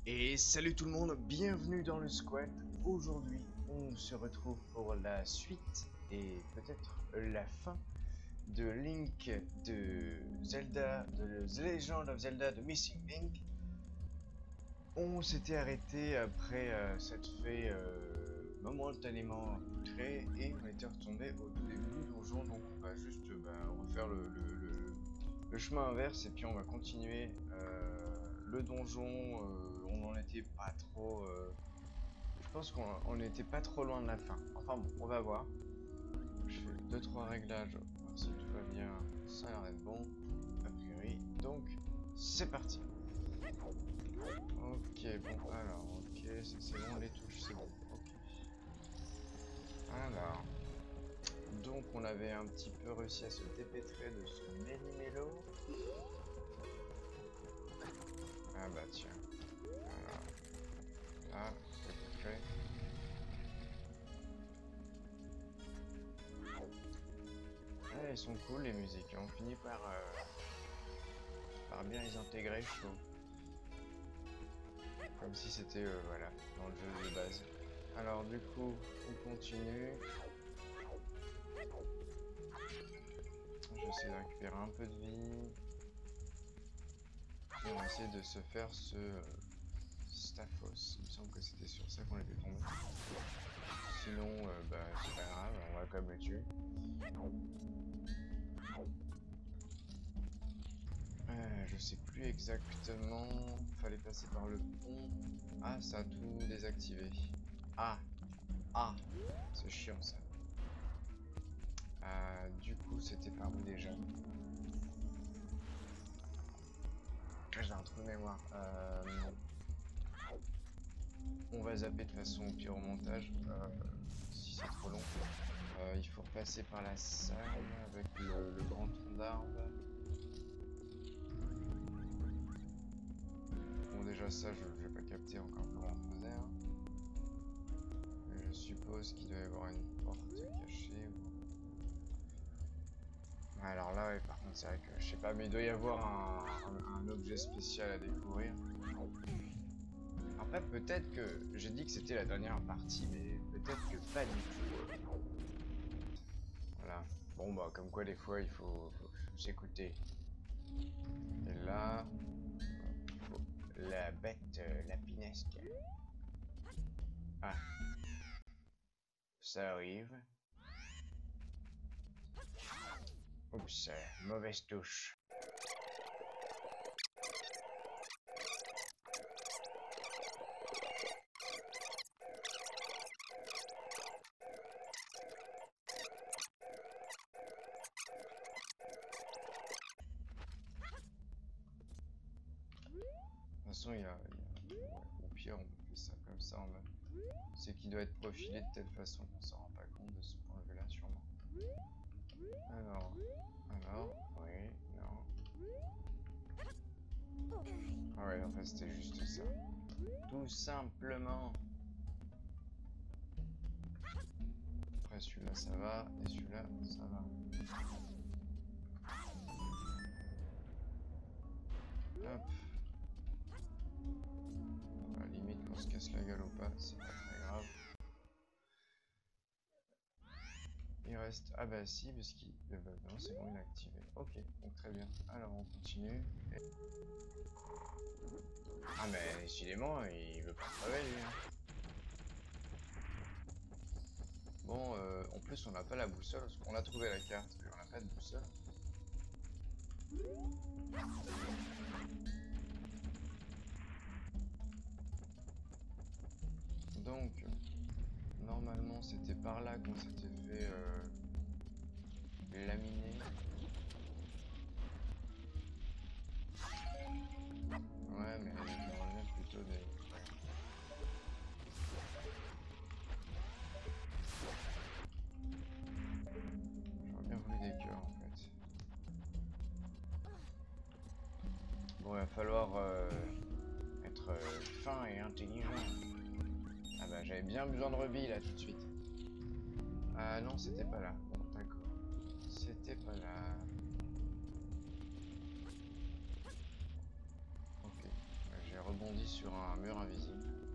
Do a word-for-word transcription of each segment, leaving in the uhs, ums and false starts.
Et salut tout le monde, bienvenue dans le squat. Aujourd'hui, on se retrouve pour la suite et peut-être la fin de Link de Zelda, de The Legend of Zelda de Missing Link. On s'était arrêté après euh, cette fée euh, momentanément poutrée et on était retombé au tout début du donjon. Donc on va juste euh, bah, refaire le, le, le, le chemin inverse et puis on va continuer euh, le donjon. Euh, on n'en était pas trop. Euh, je pense qu'on n'était pas trop loin de la fin. Enfin bon, on va voir. Je fais deux trois réglages, voir si tout va bien. Ça a l'air d'être bon, a priori. Donc, c'est parti. Ok, bon, alors, ok, c'est bon, les touches, c'est bon. Ok. Alors, donc on avait un petit peu réussi à se dépêtrer de ce Méli-Mélo. Ah bah tiens. Voilà. Là, c'est fait. Ah, elles sont cool les musiques, on finit par, euh, par bien les intégrer, je trouve. Comme si c'était euh, voilà, dans le jeu de base. Alors du coup, on continue. J'essaie de récupérer un peu de vie. Et on va essayer de se faire ce euh, Staphos. Il me semble que c'était sur ça qu'on était tombé. Sinon, euh, bah c'est pas grave, on va quand même le tuer. Euh, je sais plus exactement. Fallait passer par le pont. Ah, ça a tout désactivé. Ah, ah, c'est chiant ça. Euh, du coup, c'était par où déjà? J'ai un trou de mémoire. Euh, on va zapper de toute façon au pire au montage. Euh, si c'est trop long. Euh, il faut repasser par la salle avec le, le grand tronc d'arbre. Bon, déjà ça, je vais pas capter encore comment on faisait. Hein. Mais je suppose qu'il doit y avoir une porte cachée. Ou... Alors là, ouais, par contre, c'est vrai que je sais pas, mais il doit y avoir un, un, un objet spécial à découvrir. Après, peut-être que j'ai dit que c'était la dernière partie, mais peut-être que pas du tout. Voilà. Bon, bah, comme quoi, des fois, il faut, faut s'écouter. Et là, faut la bête euh, lapinesque. Ah, ça arrive. Oups, euh, mauvaise touche. De toute façon, il y a, il y a... Ouais, au pire, on fait ça comme ça en mode. C'est qu'il doit être profilé de telle façon qu'on s'en rend pas compte de ce point de vue là, sûrement. Alors, alors, oui, non. Ah ouais, en fait, c'était juste ça. Tout simplement. Après, celui-là, ça va, et celui-là, ça va. Hop. À la limite qu'on se casse la gueule ou pas, c'est pas très grave. Il reste... Ah bah si, parce qu'il... Euh, bah non, c'est bon, il est activé. Ok, donc très bien. Alors on continue. Et... Ah mais décidément, il veut pas crever lui. Hein. Bon, euh, en plus on n'a pas la boussole, parce qu'on a trouvé la carte, mais on n'a pas de boussole. Donc, normalement c'était par là qu'on s'était fait euh, laminer. Ouais, mais on revient plutôt des... J'aurais bien voulu des cœurs en fait. Bon, il va falloir euh, être euh, fin et intelligent. Ah bah j'avais bien besoin de rubis là tout de suite. Ah non, c'était pas là. Bon, d'accord. C'était pas là. Ok, j'ai rebondi rebondis sur un mur invisible.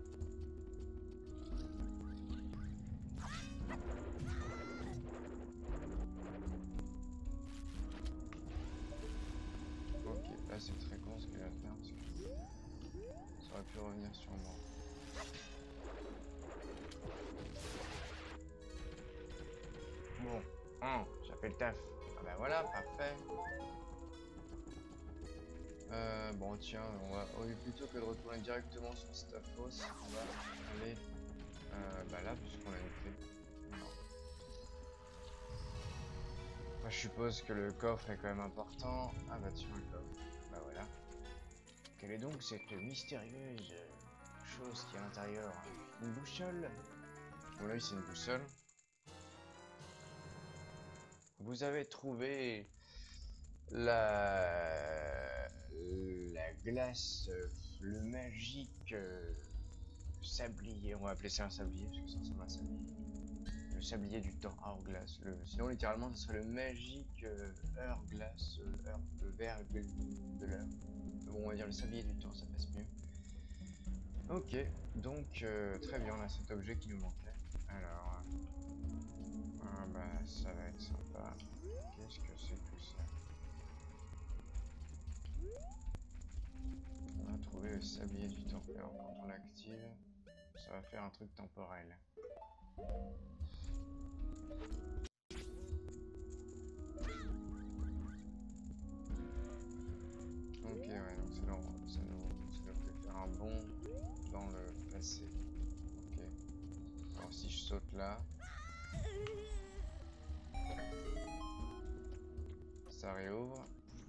Ok, là c'est très con ce qu'il va faire parce que ça aurait pu revenir sur moi. Bon, hein, j'ai fait le taf. Ah bah voilà, parfait. Euh, bon tiens, on va, au lieu plutôt que de retourner directement sur Staphos, on va aller euh, bah là puisqu'on a une clé. Non. Moi, je suppose que le coffre est quand même important. Ah bah tiens, le coffre. Bah voilà. Quelle est donc cette mystérieuse chose qui est à l'intérieur? Une boussole? Bon là oui, c'est une boussole. Vous avez trouvé la la glace, euh, le magique euh, sablier. On va appeler ça un sablier parce que ça ressemble à un sablier. Le sablier du temps, Hourglass. Le... Sinon, littéralement, ce serait le magique euh, Hourglass, euh, heure, le verre de l'heure. Bon, on va dire le sablier du temps, ça passe mieux. Ok, donc euh, très bien, on a cet objet qui nous manquait. Alors, ah bah ça va être sympa. Qu'est-ce que c'est que ça? On a trouvé le sablier du temps. Alors quand on l'active, ça va faire un truc temporel. Ok, ouais, donc ça nous, ça nous, ça nous fait faire un bond dans le passé. Ok. Alors si je saute là, ça réouvre.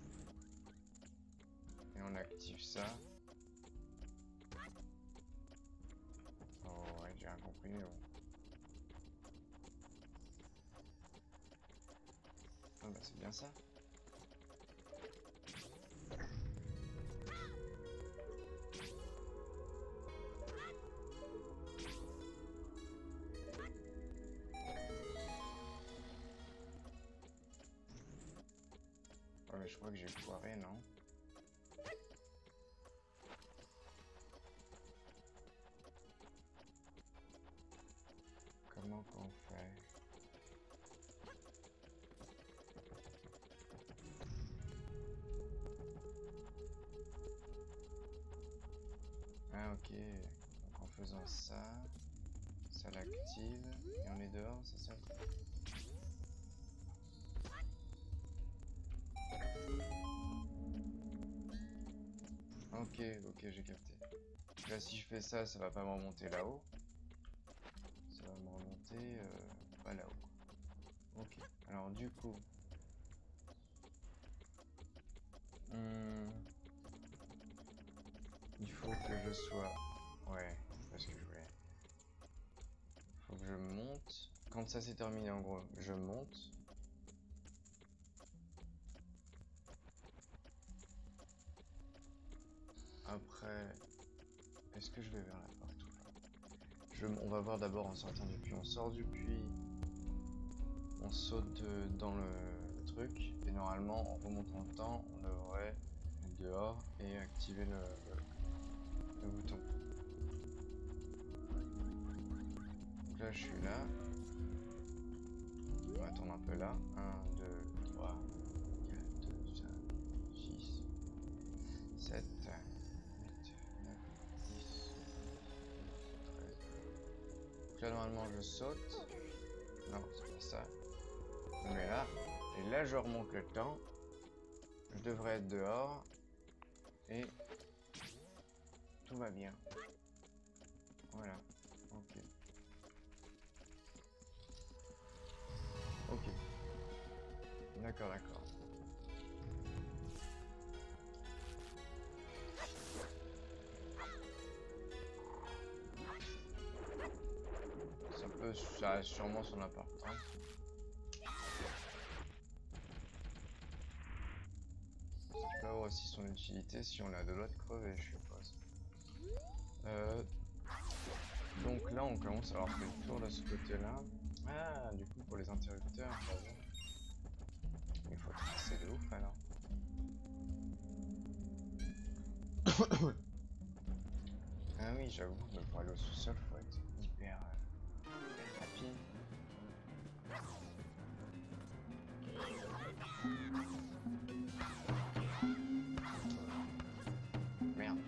Et on active ça. Oh ouais, j'ai rien compris, mais bon. Ah bah c'est bien ça. Ouais, mais je crois que j'ai foiré, non? Comment qu'on fait? Ah ok, donc en faisant ça, ça l'active et on est dehors, c'est ça? Ok, ok, j'ai capté. Là si je fais ça, ça va pas me remonter là-haut. Ça va me remonter euh, pas là-haut. Ok, alors du coup... Hmm, il faut que je sois... Ouais, c'est pas ce que je voulais. Il faut que je monte. Quand ça s'est terminé en gros, je monte. Après, est-ce que je vais vers la porte ou pas? je, On va voir d'abord en sortant du puits. On sort du puits, on saute de, dans le, le truc, et normalement en remontant le temps, on devrait être dehors et activer le, le, le bouton. Donc là je suis là. On va attendre un peu là. un, deux, trois, quatre, cinq, six, sept, huit, neuf, dix, douze, treize. Donc là normalement je saute. Non, c'est pas ça. Je me mets là. Et là je remonte le temps. Je devrais être dehors. Et tout va bien. Voilà. Ok. Ok. D'accord, d'accord. Ça peut, ça a sûrement son importance. Ça peut avoir aussi son utilité si on a de l'autre crevé, je suppose. Euh, donc là, on commence à avoir fait le tour de ce côté-là. Ah, du coup, pour les interrupteurs, il faut tracer de ouf alors. Ah oui, j'avoue, mais pour aller au sous-sol, faut être hyper euh, rapide. Merde.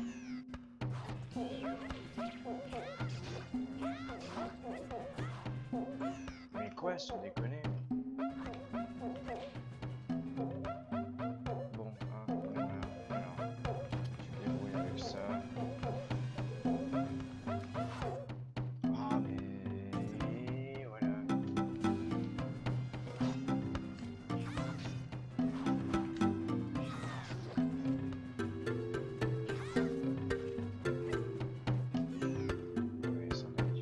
Mais quoi, sans déconner? Bon, hein, on est là. Alors, tu te débrouilles avec ça. Ah, mais voilà. Oui, ça va.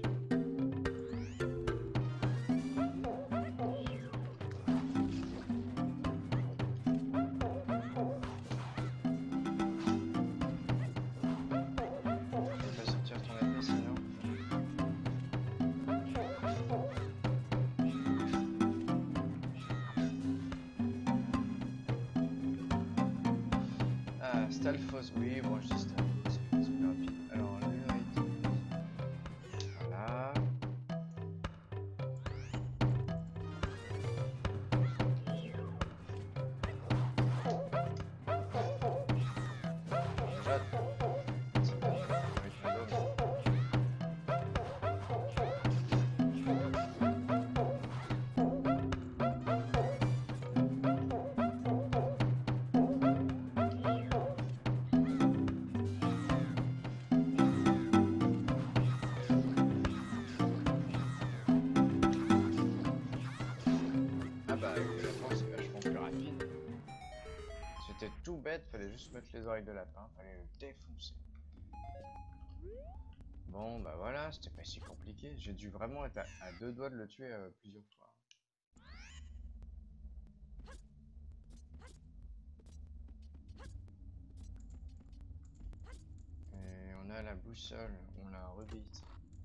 Tu peux pas sortir ton épée sinon? Ah, Stalfos, oui, bon, je dis Stalfos, c'est plus rapide. Alors, le item. Voilà. Déjà, ça donne un rythme d'homme. Ah bah, avec le lapin, c'est vachement plus rapide. C'était tout bête, fallait juste mettre les oreilles de lapin, fallait le défoncer. Bon, bah voilà, c'était pas si compliqué. J'ai dû vraiment être à, à deux doigts de le tuer euh, plusieurs fois. Et on a la boussole, on l'a rebite.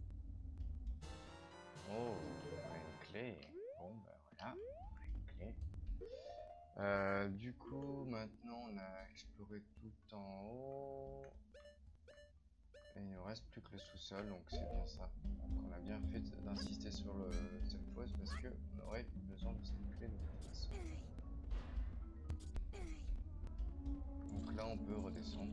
Oh, on a une clé. Bon, bah voilà, on a une clé. Euh, du coup, maintenant on a exploré tout en haut. Et il ne reste plus que le sous-sol, donc c'est bien ça. Donc on a bien fait d'insister sur le self-pose parce qu'on aurait besoin de cette clé de toute façon. Donc là on peut redescendre.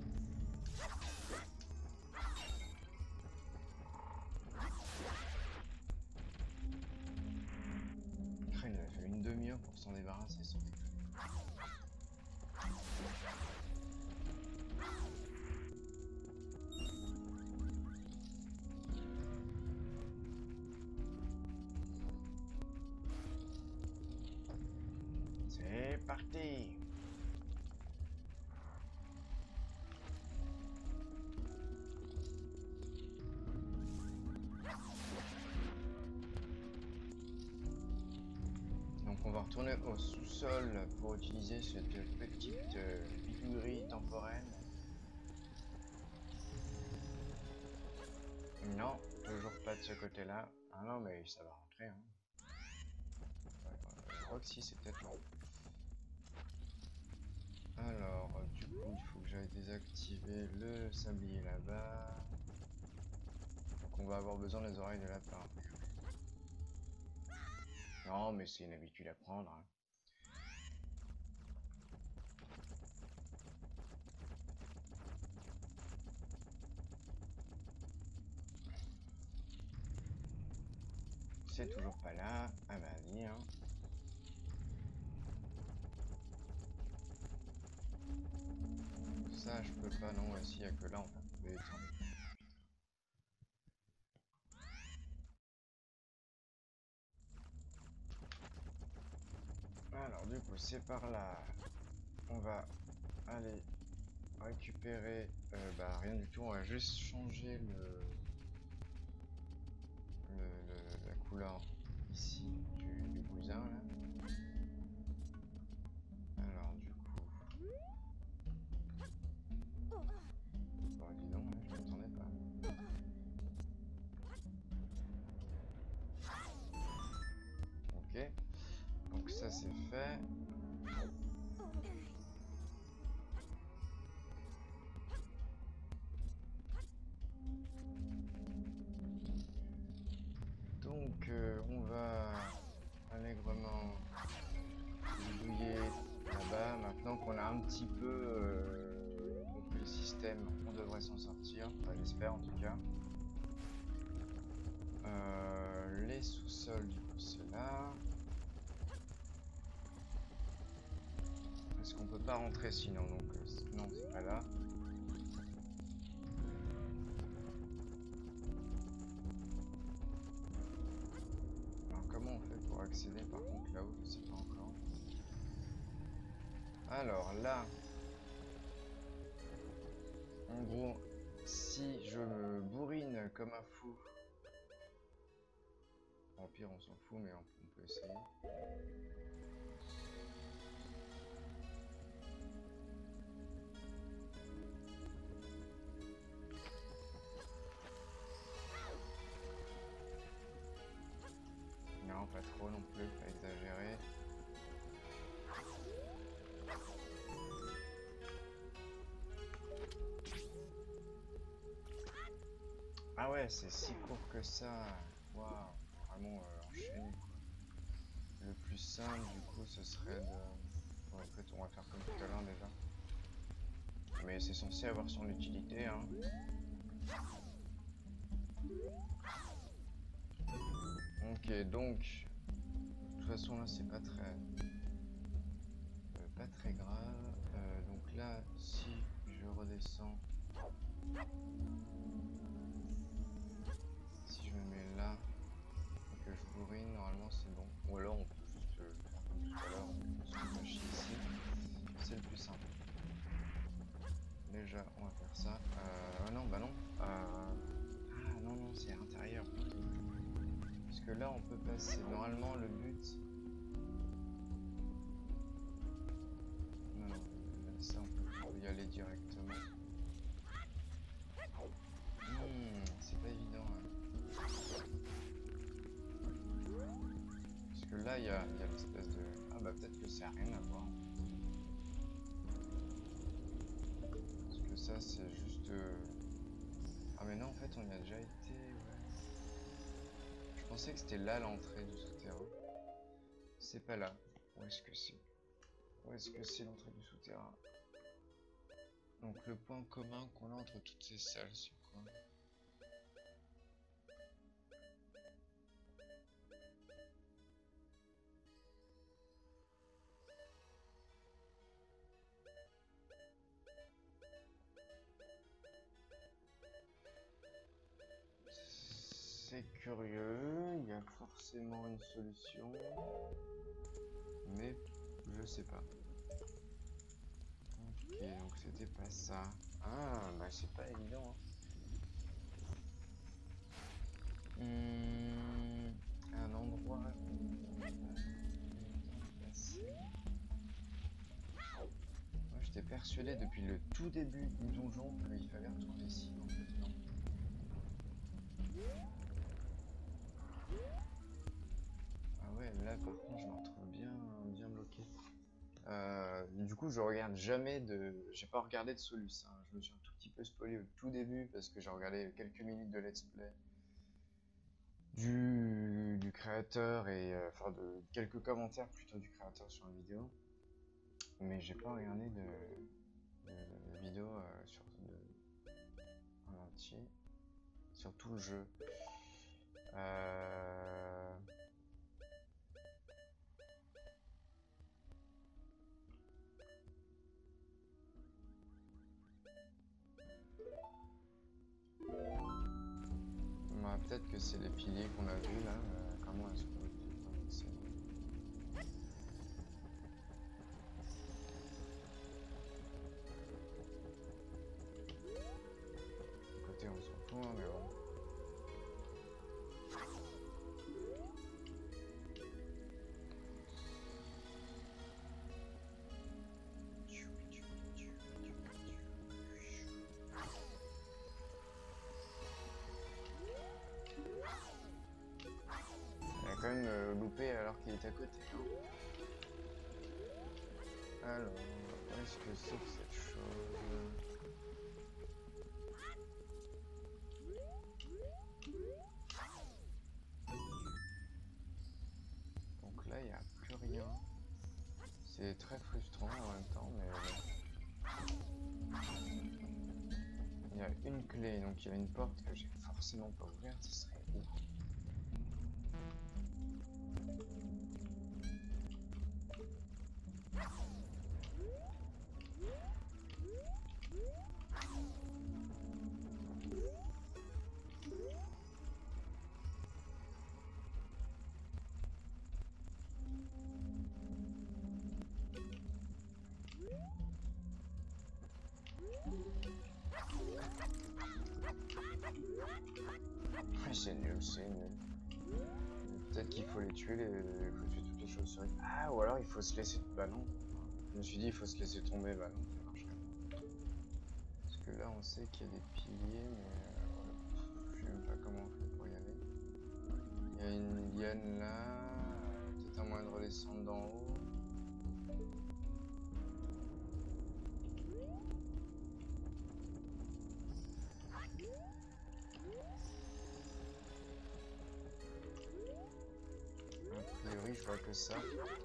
Il nous a fallu une demi-heure pour s'en débarrasser sans déconner. C'est parti! Donc on va retourner au sous-sol pour utiliser cette petite euh, bidouillerie temporelle. Non, toujours pas de ce côté-là. Ah non, mais ça va rentrer. Hein. Je crois que si, c'est peut-être long. Alors, du coup, il faut que j'aille désactiver le sablier là-bas. Donc on va avoir besoin des oreilles de lapin. Non, mais c'est une habitude à prendre. Hein. C'est toujours pas là. Ah bah allez, hein. Ça, je peux pas, non, ici, il n'y a que là, on va trouver. Alors, du coup, c'est par là. On va aller récupérer. Euh, bah, rien du tout, on va juste changer le. le, le la couleur ici du, du bousin là. Alors, du coup. Bon, dis donc, hein, je m'attendais pas. Ok, donc ça c'est fait. j'espère en tout cas. Euh, les sous-sols, du coup, c'est là. Est-ce qu'on peut pas rentrer sinon? Donc, euh, non, c'est pas là. Alors, comment on fait pour accéder par contre là-haut? Je sais pas encore. Alors là, en gros, si je me bourrine comme un fou, au pire on s'en fout, mais on, on peut essayer. Non, pas trop non plus, pas exagérer. Ah ouais, c'est si court que ça. Waouh, vraiment euh, enchaîné quoi. Le plus simple du coup ce serait de... Ouais, en fait on va faire comme tout à l'heure déjà. Mais c'est censé avoir son utilité hein. Ok, donc de toute façon là c'est pas très euh, pas très grave. Euh, donc là si je redescends, si je me mets là et que je bourrine, normalement c'est bon. Ou alors on peut juste euh, faire comme tout à l'heure, on se mâche ici, c'est le plus simple. Déjà on va faire ça. Euh, ah non bah non. Euh, ah non non c'est à l'intérieur. Parce que là on peut passer. Normalement le but. Non non, ça on peut y aller directement. Hmm, c'est pas évident. Hein. Parce que là il y a, y a l'espèce de. Ah bah peut-être que ça a rien à voir. Parce que ça c'est juste. Euh... Ah mais non en fait on y a déjà été. Ouais. Je pensais que c'était là l'entrée du souterrain. C'est pas là. Où est-ce que c'est? Où est-ce que c'est l'entrée du souterrain? Donc le point commun qu'on a entre toutes ces salles, c'est quoi? C'est curieux, il y a forcément une solution, mais je sais pas. Ok, donc c'était pas ça. Ah, bah c'est pas évident. Hein. Hum, un endroit où moi j'étais persuadé depuis le tout début du donjon qu'il fallait retourner ici, en fait non. Ah ouais, là par contre je me retrouve bien, bien bloqué. Euh, du coup je regarde jamais de... J'ai pas regardé de Solus, hein. Je me suis un tout petit peu spoilé au tout début parce que j'ai regardé quelques minutes de let's play du, du créateur et euh, enfin de quelques commentaires plutôt du créateur sur la vidéo, mais j'ai pas regardé de, de, de vidéo euh, sur de, en entier sur tout le jeu. Euh... Bah, peut-être que c'est les piliers qu'on a vus là. Euh, comment est-ce qu'on peut accéder? Côté on s'en fout, hein, mais bon. Quand même euh, loupé alors qu'il est à côté. Alors, où est-ce que c'est que cette chose? Donc là, il n'y a plus rien. C'est très frustrant en même temps, mais... Il y a une clé, donc il y a une porte que j'ai forcément pas ouverte, ce serait où? C'est nul, c'est nul. Peut-être qu'il faut les tuer, les... il faut tuer toutes les chauves-souris. Ah, ou alors il faut se laisser... Bah non. Je me suis dit il faut se laisser tomber, bah non, ça marcherait pas. Parce que là on sait qu'il y a des piliers, mais euh, je sais même pas comment on fait pour y aller. Il y a une liane là, peut-être un moyen de redescendre d'en haut. A priori je vois que ça.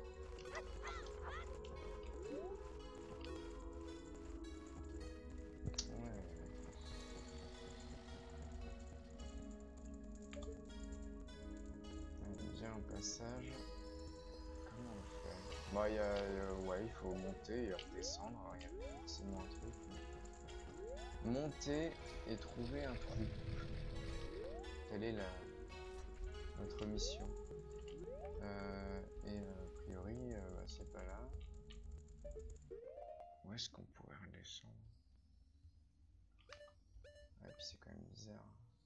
Passage. Comment on fait? Bah, y a, euh, ouais, il faut monter et redescendre. Alors, il y a forcément un truc. Mais... monter et trouver un trou. Telle est la... notre mission. Euh, et euh, a priori, euh, bah, c'est pas là. Où est-ce qu'on pourrait redescendre? Ouais, puis c'est quand même bizarre.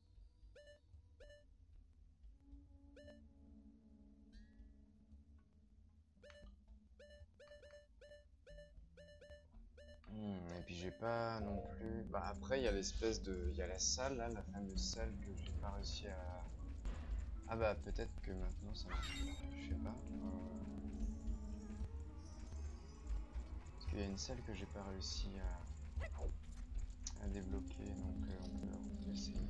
Hmm, et puis j'ai pas non plus. Bah après il y a l'espèce de, il y a la salle là, la fameuse salle que j'ai pas réussi à. Ah bah peut-être que maintenant ça marche. Je sais pas. Euh... Parce qu'il y a une salle que j'ai pas réussi à, à débloquer, donc euh, on, peut, on peut essayer.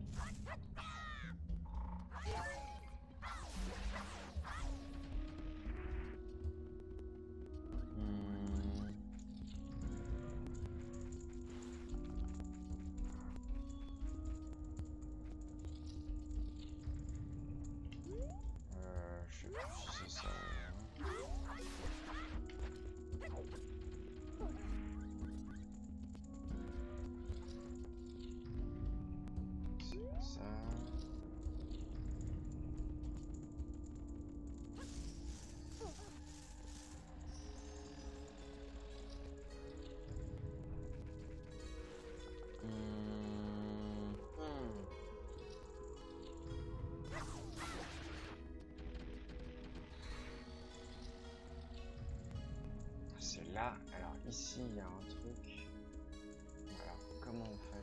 C'est là, alors ici il y a un truc. Alors comment on fait?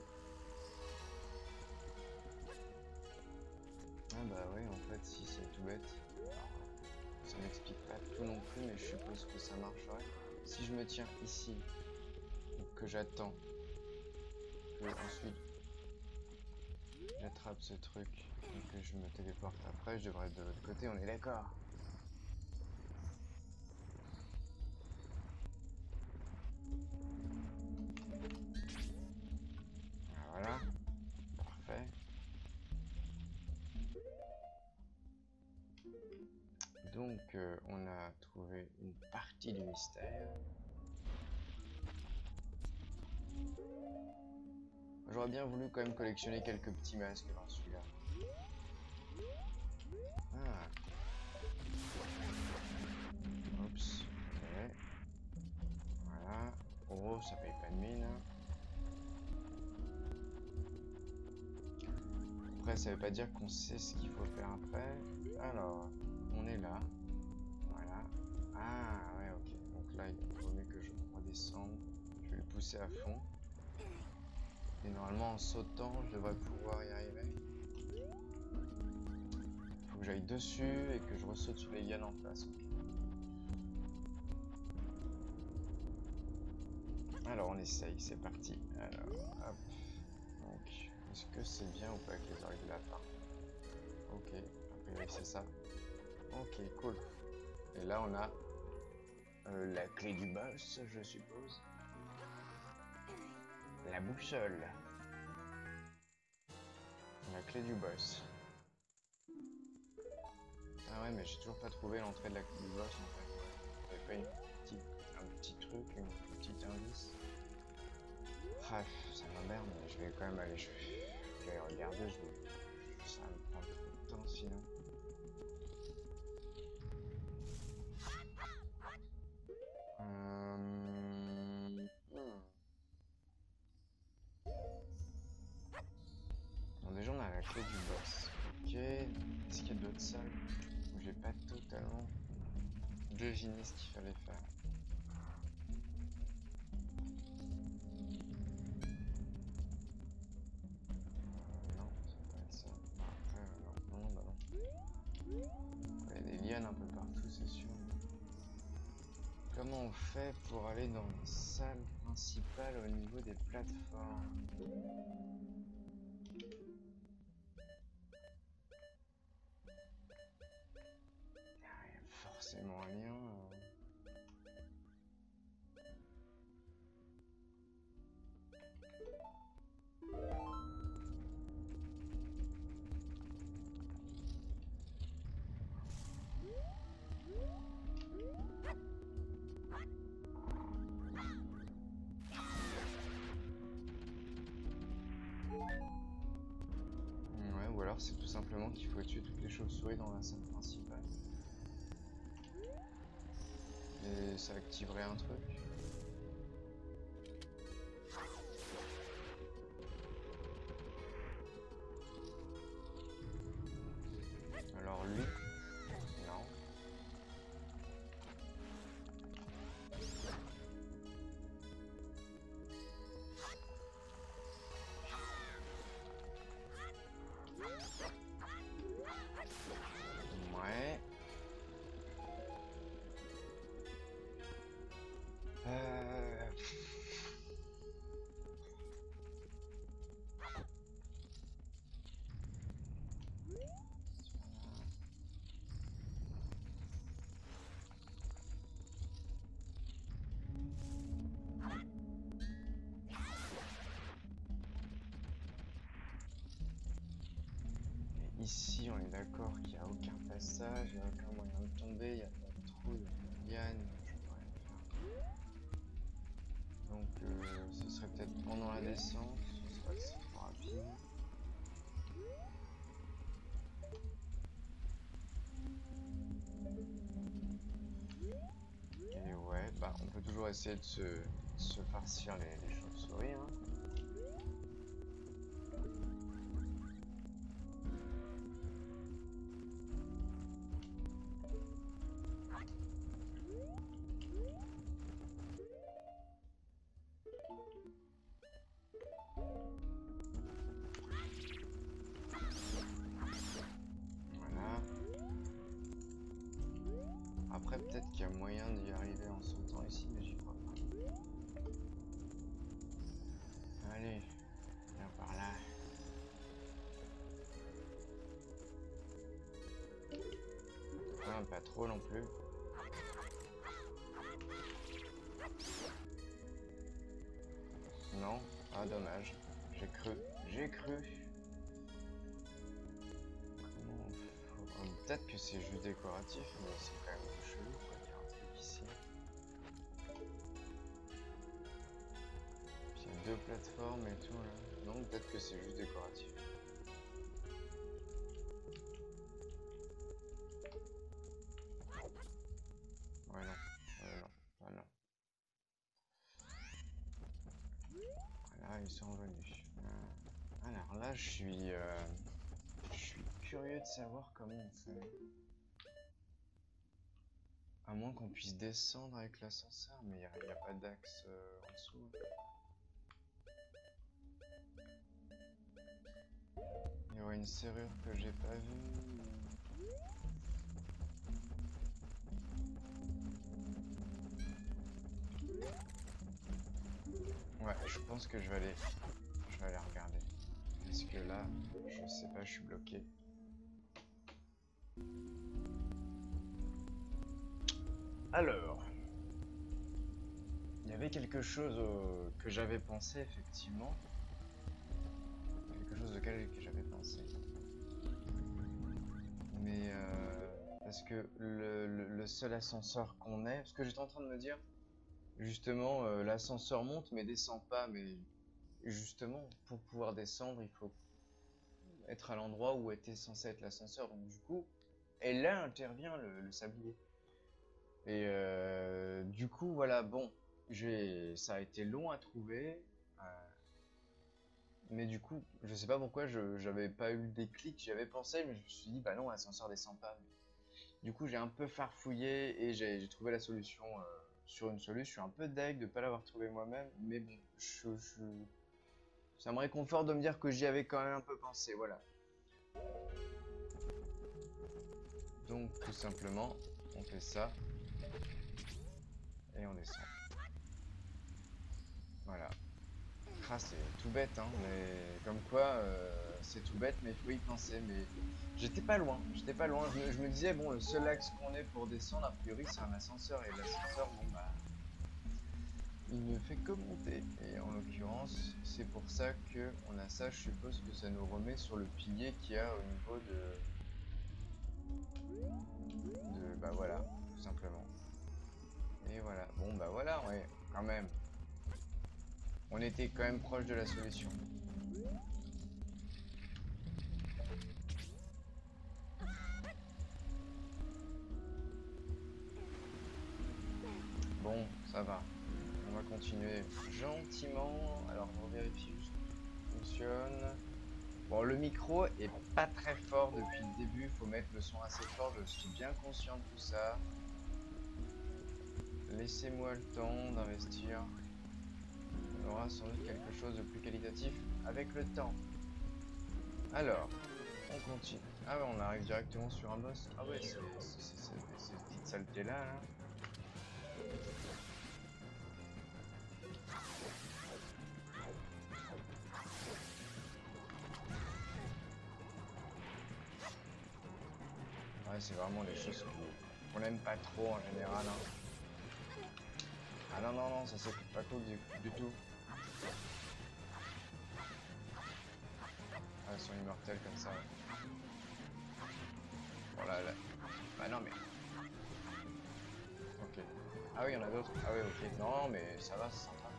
Ah bah oui, en fait si c'est tout bête. Alors, ça m'explique pas tout non plus, mais je suppose que ça marcherait. Si je me tiens ici, donc que j'attends, que ensuite j'attrape ce truc et que je me téléporte après, je devrais être de l'autre côté, on est d'accord? Voilà, parfait. Donc euh, on a trouvé une partie du mystère. J'aurais bien voulu quand même collectionner quelques petits masques dans celui-là. Ah. Oups. Ok. Voilà. Oh, ça paye pas de mine. Après, ça veut pas dire qu'on sait ce qu'il faut faire après. Alors, on est là. Voilà. Ah, ouais, ok. Donc là, il vaut mieux que je redescende. Je vais le pousser à fond. Et normalement, en sautant, je devrais pouvoir y arriver. Il faut que j'aille dessus et que je ressaute sur les lianes en face. Okay. Alors, on essaye. C'est parti. Alors, hop. Donc, est-ce que c'est bien ou pas avec les oreilles de lapin? Ok, a priori c'est ça. Ok, cool. Et là on a euh, la clé du boss, je suppose. La boussole. clé du boss. Ah ouais, mais j'ai toujours pas trouvé l'entrée de la clé du boss en fait. J'avais pas une petite, un petit truc, une petite indice. Bref, ça m'emmerde, mais je vais quand même aller. Je je vais regarder, je vais. Ça va me prendre trop de temps sinon. Euh... Hmm. Bon, déjà on a la clé du boss. Ok. Est-ce qu'il y a d'autres salles où j'ai pas totalement deviné ce qu'il fallait faire? Non, ça peut être ça. Après, euh, non, non, bah non. Il y a des lianes un peu partout, c'est sûr. Comment on fait pour aller dans la salle principale au niveau des plateformes? Ah, il y a forcément un lien. euh. Ouais, ou alors c'est tout simplement qu'il faut tuer toutes les chauves-souris dans la salle principale. Et ça activerait un truc. Alors lui, non. Ouais. Euh... Et ici, on est d'accord qu'il n'y a aucun passage, il n'y a aucun moyen de tomber, il n'y a pas de trou, il n'y a pas de liane, je peux rien faire. Donc, euh, ce serait peut-être pendant la descente, ce serait c'est trop rapide. Et ouais, bah on peut toujours essayer de se, de se farcir les, les chauves-souris. Hein. Voilà. Après, peut-être qu'il y a moyen d'y arriver en sautant ici, mais j'y crois pas. Allez, viens par là. Ah, pas trop non plus. Non, ah dommage. J'ai cru, j'ai cru. Comment faut... oh, peut-être que c'est juste décoratif, mais c'est quand même chelou quoi. Il y a un truc ici. Puis il y a deux plateformes et tout là. Non, peut-être que c'est juste décoratif. Ouais, non. Ouais, non. Voilà. Voilà, ils sont revenus. Euh, alors là, je suis, euh, je suis curieux de savoir comment on fait. À moins qu'on puisse descendre avec l'ascenseur, mais il n'y a, y a pas d'axe euh, en dessous. Il y aurait une serrure que j'ai pas vue. Ouais, je pense que je vais aller, je vais aller regarder. Parce que là, je sais pas, je suis bloqué. Alors, il y avait quelque chose au... que j'avais pensé effectivement. Quelque chose auquel j'avais pensé. parce que le, le, le seul ascenseur qu'on ait, parce que j'étais en train de me dire, justement, euh, l'ascenseur monte mais descend pas, mais justement, pour pouvoir descendre, il faut être à l'endroit où était censé être l'ascenseur, donc du coup, et là intervient le, le sablier. Et euh, du coup, voilà, bon, j'ai, ça a été long à trouver, euh, mais du coup, je sais pas pourquoi je j'avais pas eu le déclic, j'y avais pensé, mais je me suis dit, bah non, l'ascenseur descend pas. Du coup, j'ai un peu farfouillé et j'ai j'ai trouvé la solution euh, sur une solution. Je suis un peu deg de pas l'avoir trouvé moi-même, mais bon, je, je... ça me réconforte de me dire que j'y avais quand même un peu pensé, voilà. Donc, tout simplement, on fait ça et on descend. Voilà. Ah, c'est tout bête, hein, mais comme quoi, euh, c'est tout bête, mais il faut y penser. Mais j'étais pas loin, j'étais pas loin. Je me, je me disais, bon, le seul axe qu'on ait pour descendre, a priori, c'est un ascenseur. Et l'ascenseur, bon, bah, il ne fait que monter. Et en l'occurrence, c'est pour ça que on a ça. Je suppose que ça nous remet sur le pilier qu'il y a au niveau de... de... Bah voilà, tout simplement. Et voilà, bon, bah voilà, ouais, quand même. On était quand même proche de la solution. Bon, ça va. On va continuer gentiment. Alors, on vérifie juste que ça fonctionne. Bon, le micro est pas très fort depuis le début. Il faut mettre le son assez fort. Je suis bien conscient de tout ça. Laissez-moi le temps d'investir. On aura sans doute quelque chose de plus qualitatif avec le temps. Alors, on continue. Ah ouais, on arrive directement sur un boss. Ah ouais, c'est cette petite saleté là. là. Ouais, c'est vraiment des choses qu'on n'aime pas trop en général. Hein. Ah non, non, non, ça c'est pas cool du, du tout. Ah, elles sont immortelles comme ça. Ouais. Bon là, là. Bah non mais... Ok. Ah oui, il y en a d'autres. Ah oui, ok. Non, mais ça va, c'est sympa.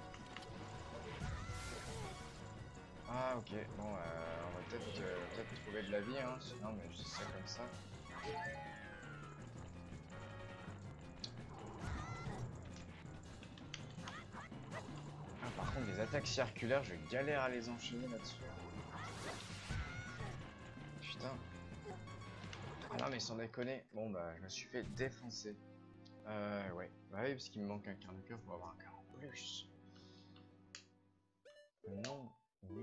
Ah ok, bon, euh, on va peut-être euh, peut-être trouver de la vie, hein. Sinon, mais je dis ça comme ça. Ah, par contre, les attaques circulaires, je galère à les enchaîner là-dessus. Putain. Ah non, mais sans déconner. Bon, bah, je me suis fait défoncer. Euh, ouais. Bah oui, parce qu'il me manque un quart de cœur pour avoir un quart en plus. Non, oui.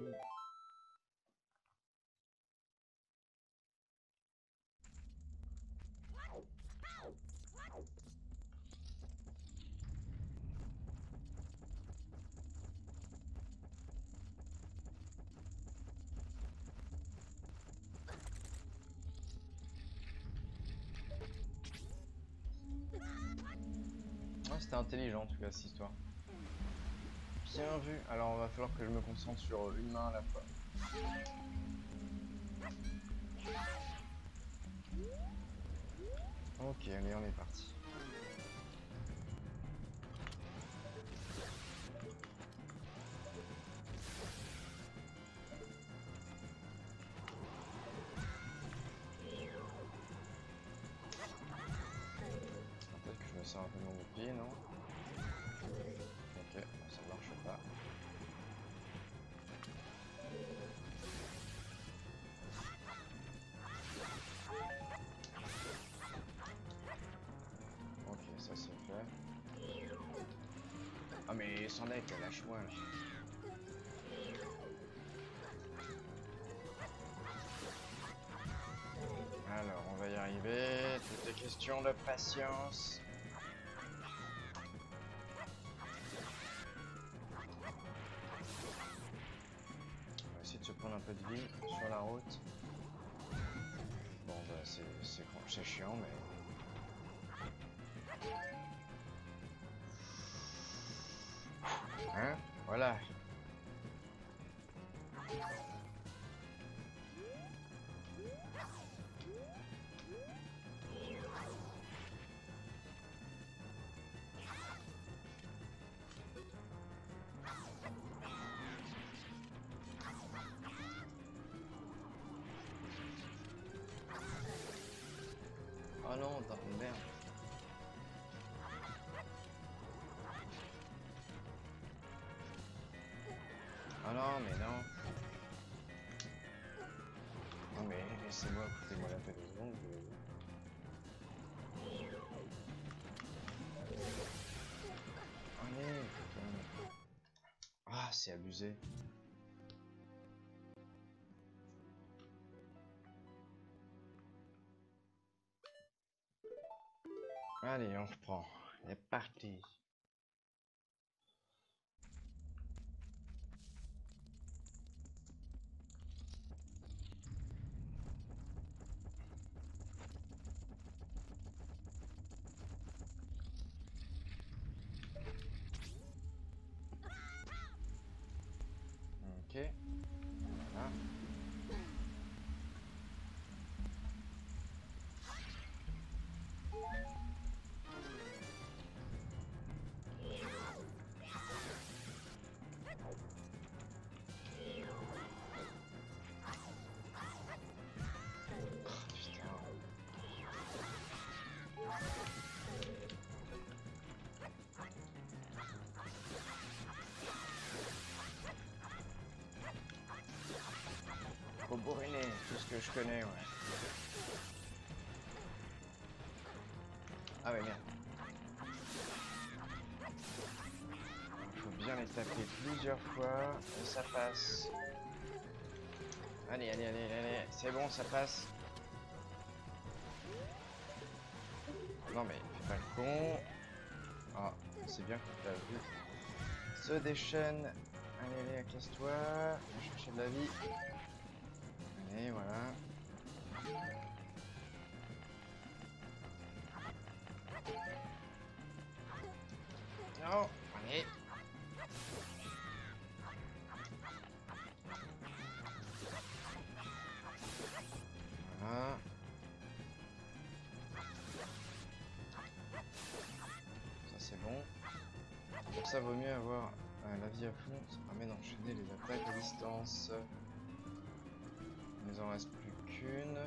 Ah, c'était intelligent en tout cas cette histoire. Bien vu. Alors, on va falloir que je me concentre sur une main à la fois. Ok, allez, on est parti. Peut-être que je me sers un peu de mon bouclier, non? Ok, bon, ça marche pas. Ok, ça c'est fait. Ah mais sans deck, lâche-moi. Alors, on va y arriver. Tout est question de patience. On va essayer de se prendre un peu de vie sur la route. Bon bah c'est chiant mais... Hein? Voilà. Oh non, t'as de merde. Oh non, mais non. Non mais laissez-moi, écoutez-moi la paix deux secondes. Allez, putain. Ah, c'est abusé. Allez, on reprend. C'est parti. Ok. Voilà. Faut bourriner, tout ce que je connais, ouais. Ah ouais, merde. Il faut bien les taper plusieurs fois, et ça passe. Allez, allez, allez, allez, c'est bon, ça passe. Non mais, fais pas le con. Ah, c'est bien que tu as vu. Se déchaîne. Allez, allez, casse-toi. Va chercher de la vie. Allez, voilà. Non, allez. Voilà. Ça c'est bon. Pour ça vaut mieux avoir euh, la vie à fond. Ça permet d'enchaîner les attaques à distance. Il nous en reste plus qu'une.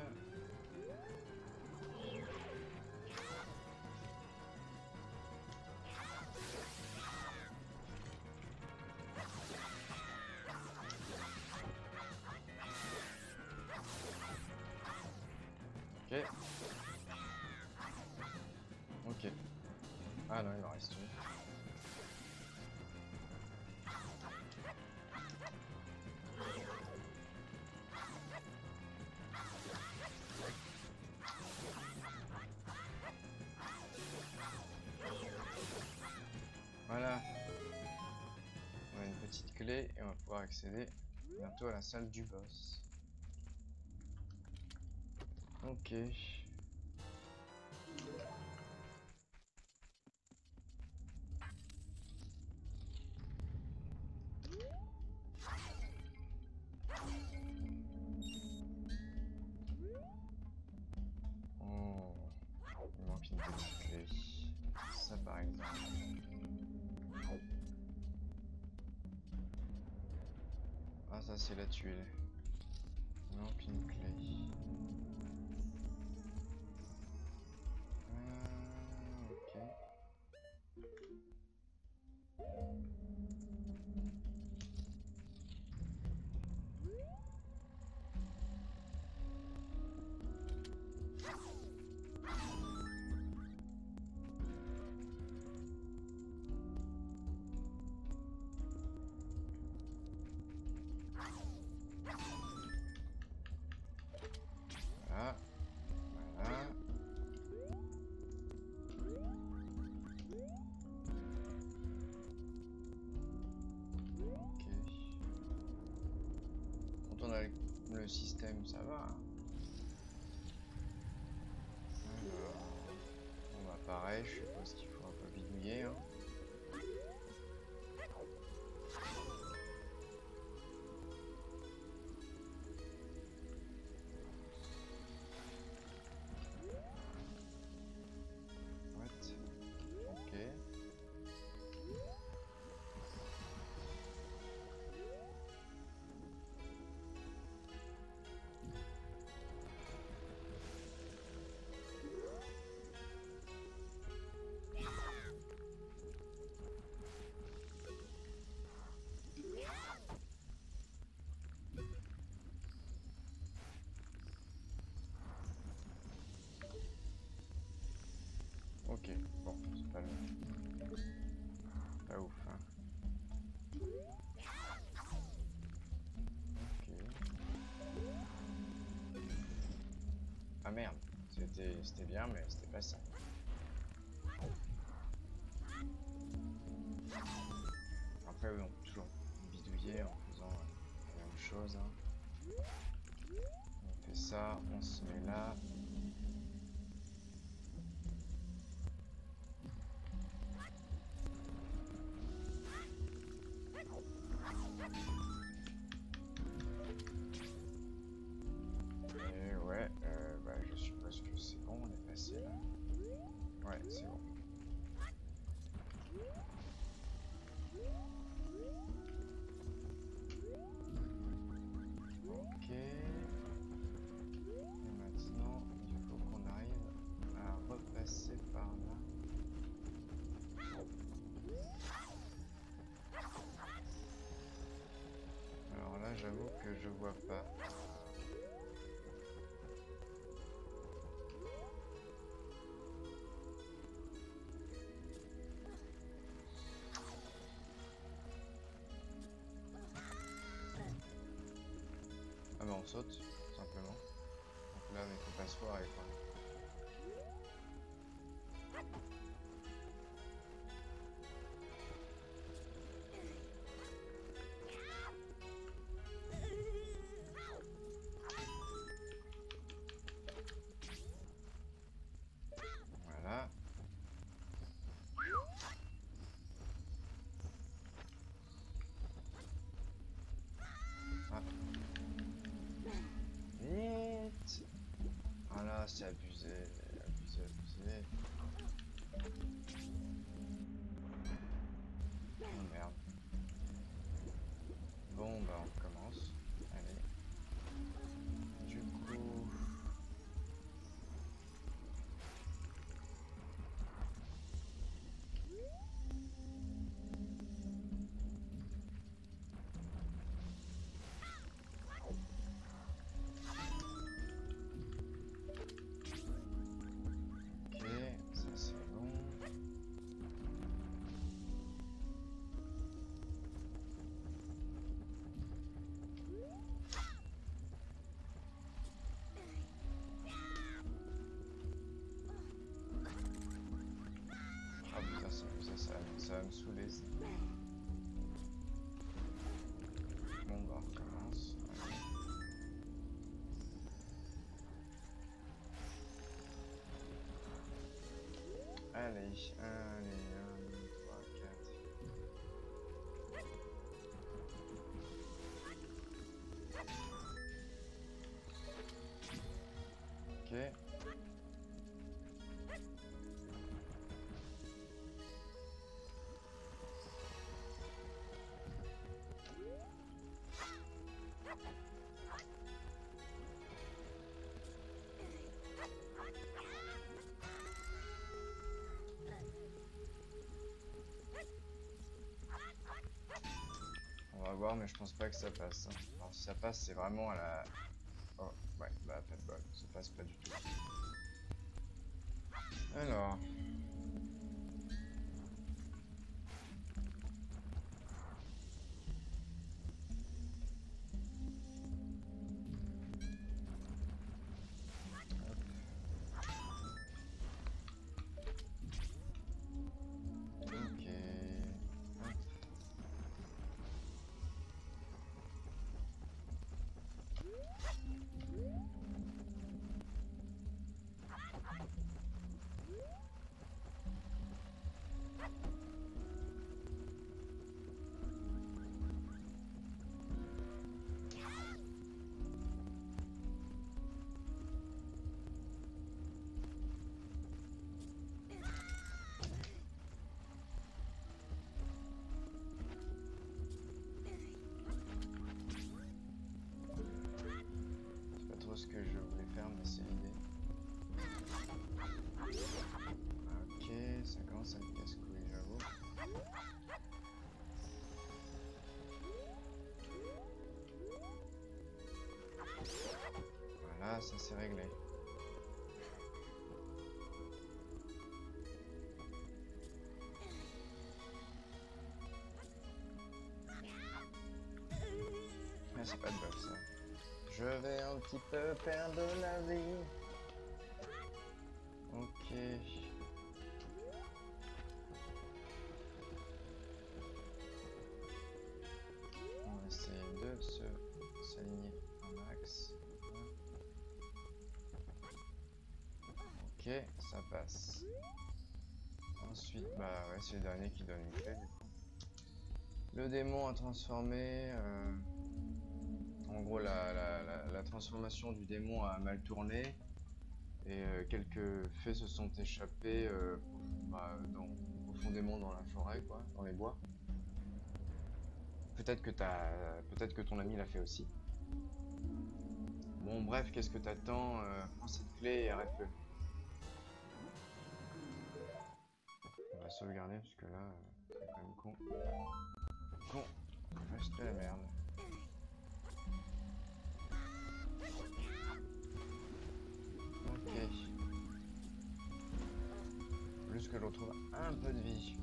Ok. Ok. Ah non, il en reste une. Voilà. On a une petite clé et on va pouvoir accéder bientôt à la salle du boss. Ok. Oh. Il manque une petite clé. Ça par exemple. Ah ça c'est la tuile. Il manque une clé. Ah, ok. Voilà. Voilà. Ok. Quand on a le système, ça va. Hein. Alors, on va pareil, je suppose qu'il faut un peu bidouiller. Hein. What? Ok. Ok, bon, c'est pas le... Pas ouf, hein. Ok. Ah merde, c'était c'était bien, mais c'était pas ça. Après, oui, on peut toujours bidouiller en faisant euh, la même chose. Hein. On fait ça, on se met là. Et ouais, euh, bah, je suppose que c'est bon, on est passé là. Ouais, c'est bon. Ok. Et maintenant, il faut qu'on arrive à repasser par là. Alors là, j'avoue que je vois pas. Ah bah on saute, tout simplement. Donc là, il faut pas se foirer quoi. Voilà. Ah. Vite. Voilà, c'est abusé, abusé, abusé. Oh merde. Bon bah on recommence. Allez. Du coup... Ok, ça c'est bon. Ah putain, ça, ça, ça, ça va me saouler ça. Bon bah on recommence. Allez, allez, allez, un, deux, trois, quatre. Ok. On va voir, mais je pense pas que ça passe. Hein. Alors si ça passe, c'est vraiment à la... Oh, ouais, bah pas de bol, ça passe pas du tout. Alors... Ok... Hop. C'est pas trop ce que je voulais faire, mais c'est l'idée. Ok, ça commence à me casse-couille, j'avoue. Voilà, ça c'est réglé. c'est pas de bol ça. Je vais un petit peu perdre la vie. Ok. On va essayer de se s'aligner un max. Ok, ça passe. Ensuite, bah ouais, c'est le dernier qui donne une clé du coup. Le démon a transformé. Euh... En gros, la, la, la, la transformation du démon a mal tourné. Et euh, quelques fées se sont échappés euh, bah, dans, profondément dans la forêt, quoi, dans les bois. Peut-être que t'as, peut-être que ton ami l'a fait aussi. Bon, bref, qu'est-ce que t'attends? euh, Prends cette clé et arrête-le. On va sauvegarder parce que là, euh, c'est quand même con. Con, reste la merde. Ok. Plus que je retrouve un peu de vie.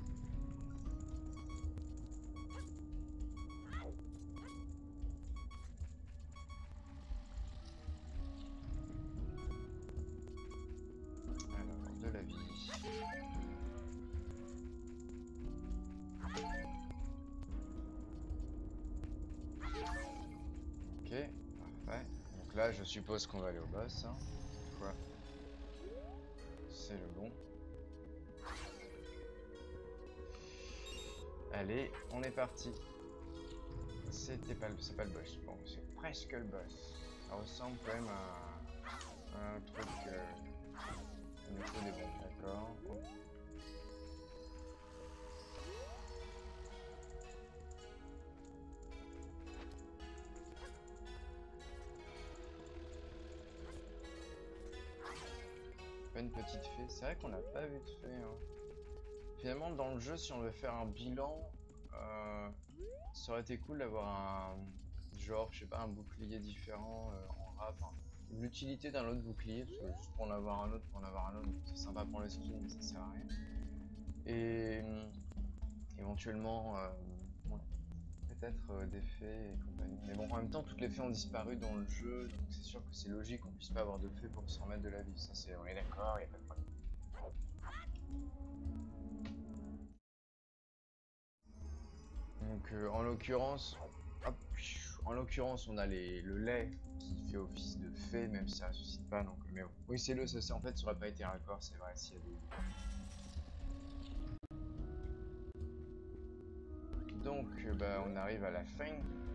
Alors, de la vie. Ok, parfait. Donc là, je suppose qu'on va aller au boss. Hein. Cette fois, c'est le bon. Allez, on est parti. C'était pas le, c'est pas le boss. Bon, c'est presque le boss. Ça ressemble quand même à, à un truc. Euh, il nous faut des bons, d'accord. Oh. Pas une petite fée. C'est vrai qu'on n'a pas vu de fée. Hein. Finalement, dans le jeu, si on veut faire un bilan, euh, ça aurait été cool d'avoir un genre, je sais pas, un bouclier différent euh, en rap. Hein. L'utilité d'un autre bouclier, parce que juste pour en avoir un autre, pour en avoir un autre, c'est sympa pour le skin, mais ça sert à rien. Et euh, éventuellement, euh, ouais, peut-être euh, des fées et compagnie. Mais bon, en même temps, toutes les fées ont disparu dans le jeu, donc c'est sûr que c'est logique qu'on puisse pas avoir de fées pour se remettre de la vie. Ça, c'est, on est d'accord, y a pas de problème. Donc euh, en l'occurrence, en l'occurrence, on a les, le lait qui fait office de fée, même si ça ressuscite pas. Donc, mais bon. Oui, c'est le, ça, en fait, ça aurait pas été raccord, c'est vrai, s'il y a des. Donc, euh, bah, on arrive à la fin.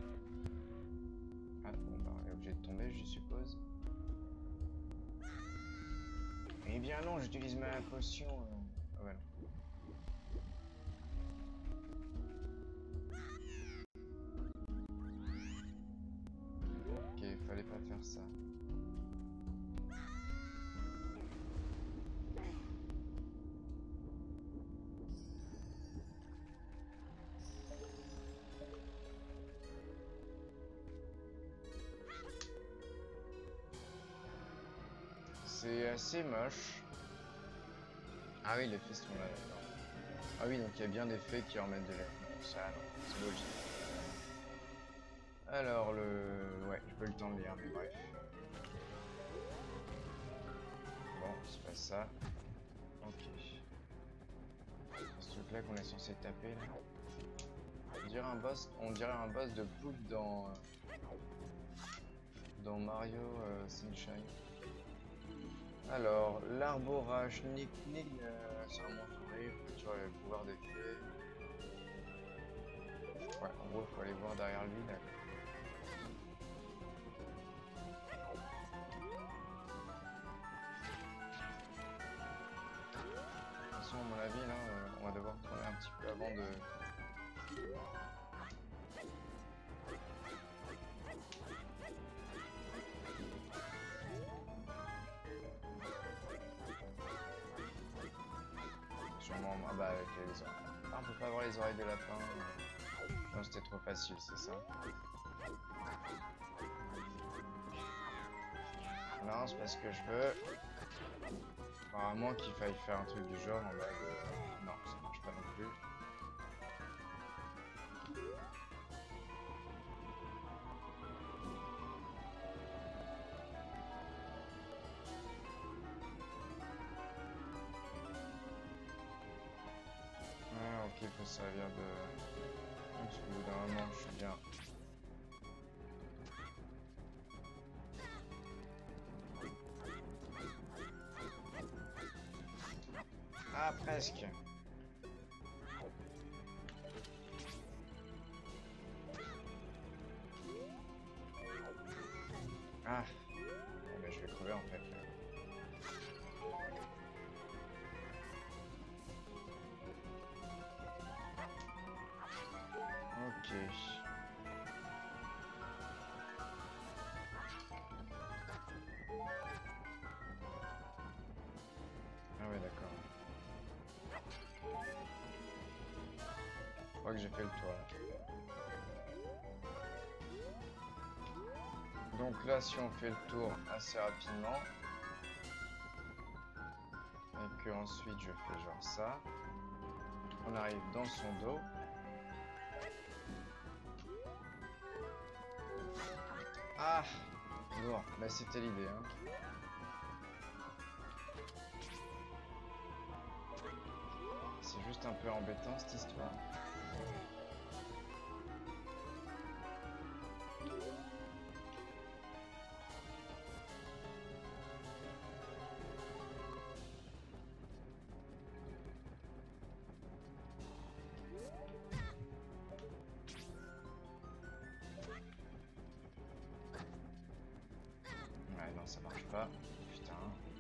Ah, bon, bah, on est obligé de tomber, je suppose. Eh bien non, j'utilise ma potion. Euh... Ah, bah non. Ok, fallait pas faire ça. C'est assez moche. Ah oui, les fées sont là, d'accord. Ah oui, donc il y a bien des fées qui remettent de la vie. Ça, non, c'est logique. Alors, le... Ouais, j'ai pas eu le temps de lire, mais bref. Bon, c'est pas ça. Ok. Ce truc là qu'on est censé taper là. On dirait un boss, on dirait un boss de poudre dans dans Mario euh, Sunshine. Alors, l'arborage Nick Nick, euh, c'est un monstre horrible, tu vois le pouvoir des fées. Ouais, en gros, faut aller voir derrière lui là. De toute façon, à mon avis, là, euh, on va devoir tourner un petit peu avant de. Sûrement, ah bah avec les oreilles. Ah, on peut pas avoir les oreilles de lapin. Non, c'était trop facile, c'est ça. Non, c'est parce que je veux. Enfin, à moins qu'il faille faire un truc du genre en mode. Euh... Non, ça marche pas non plus. servir de... Parce qu'au bout d'un moment, je suis bien. Ah, presque. Ah, mais je vais crever en fait. Ok. Ah ouais, d'accord. Je crois que j'ai fait le tour là. Donc là, si on fait le tour assez rapidement, et que ensuite je fais genre ça, on arrive dans son dos. Ah, bon, bah c'était l'idée, hein. C'est juste un peu embêtant cette histoire. Ouais, non, ça marche pas. Putain.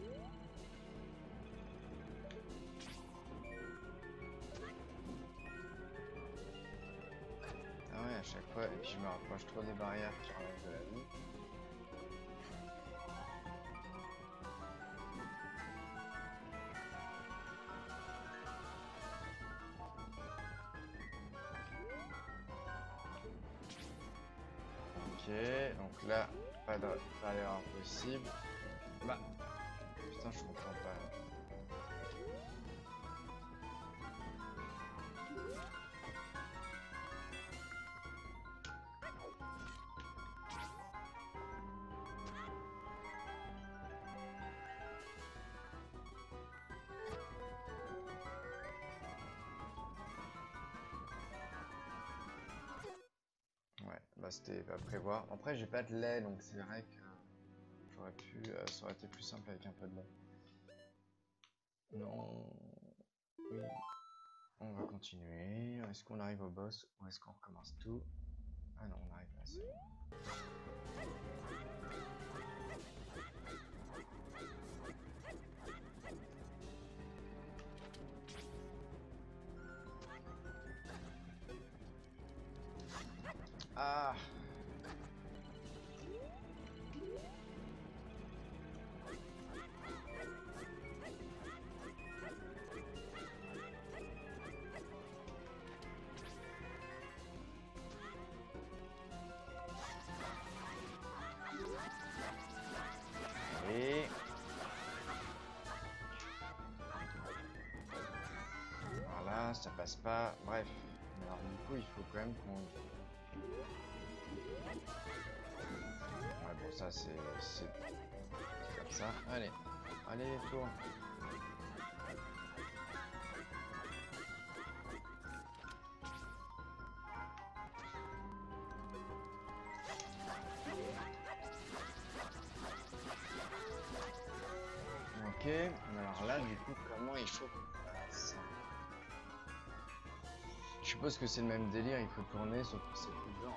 Ah ouais, à chaque fois, et puis je me rapproche trop des barrières qui enlèvent de la vie. Ok, donc là, pas de- pas d'erreur possible. Bah, putain, je comprends pas. Ouais, bah c'était à prévoir. Après, j'ai pas de lait, donc c'est vrai que j'aurais pu. Euh, ça aurait été plus simple avec un peu de lait. Non. Oui. On va continuer. Est-ce qu'on arrive au boss ou est-ce qu'on recommence tout? Ah non, on arrive là, c'est bon. Ah! Et... Voilà, ça passe pas. Bref. Mais alors du coup, il faut quand même qu'on... Ouais, bon, ça, c'est... C'est comme ça. Allez. Allez, tourne. Ok. Alors là, du coup, comment il faut qu'on fasse? Je suppose que c'est le même délire, il faut tourner, sauf que c'est plus dur.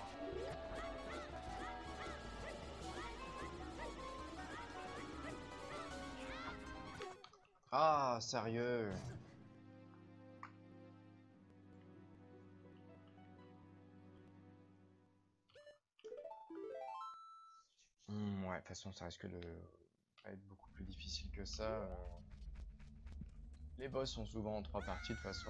Ah, sérieux? Hmm, ouais, de toute façon, ça risque de pas être beaucoup plus difficile que ça. euh. Les boss sont souvent en trois parties, de toute façon.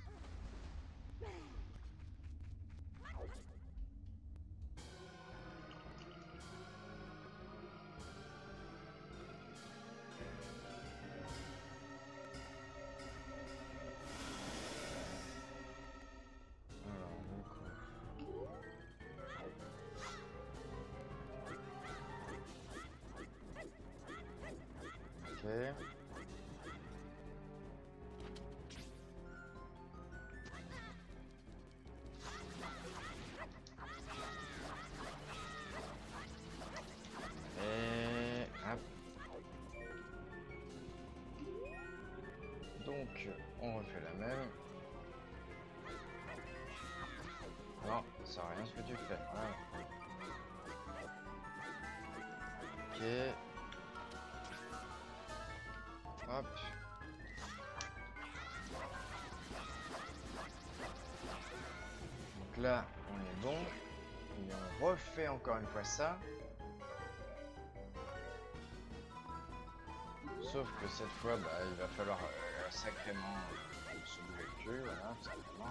Alors, du coup... Ok. Donc, on refait la même. Non, ça sert à rien ce que tu fais. Voilà. Ok. Hop. Donc là, on est bon. Et on refait encore une fois ça. Sauf que cette fois, bah, il va falloir euh, sacrément euh, se bouger le cul, voilà, tout simplement.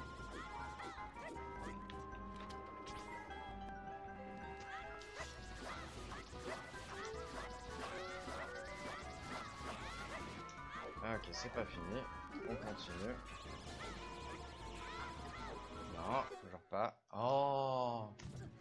Ok, c'est pas fini. On continue. Non, toujours pas. Oh!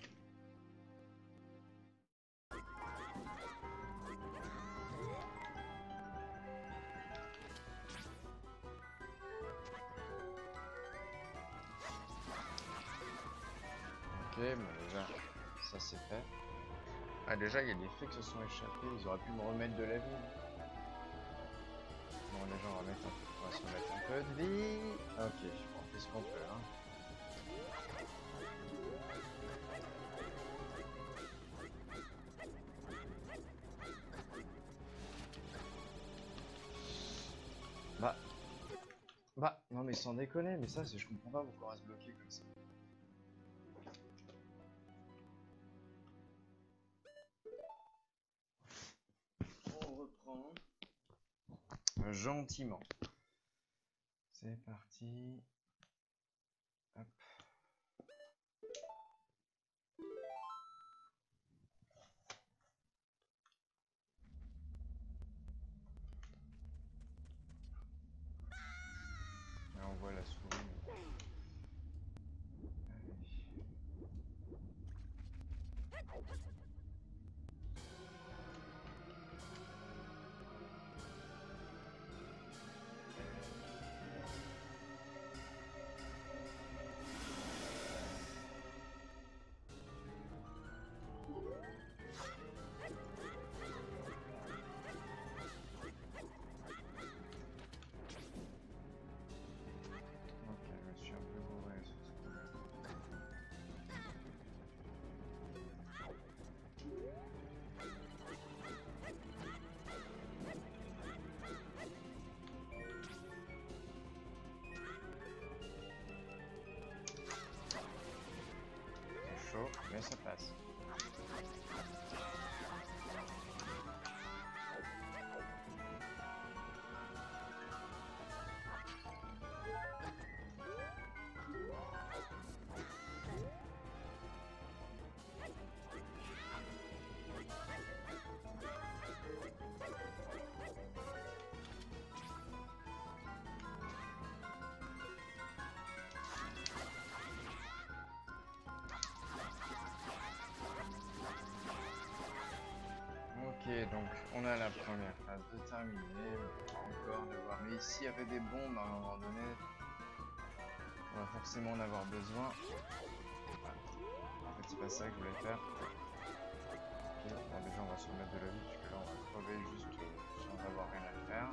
Ok, mais déjà, ça c'est fait. Ah, déjà, il y a des faits qui se sont échappés. Ils auraient pu me remettre de la vie. Bon, les gens, on va, mettre un peu... on va se remettre un peu de vie. Ok, on fait ce qu'on peut, hein. Bah. Bah, non mais sans déconner, mais ça, c'est je comprends pas pourquoi on va se bloquer comme ça. On reprend. Gentiment. C'est parti. Hop. Là, on voit la souris. Mais ça passe. Ok, donc on a la première phase de terminée, encore devoir. Mais ici, il y avait des bombes à un moment donné. On va forcément en avoir besoin. En fait, c'est pas ça que je voulais faire. Ok, bon, déjà, on va se remettre de la vie, puisque là, on va crever juste euh, sans avoir rien à faire.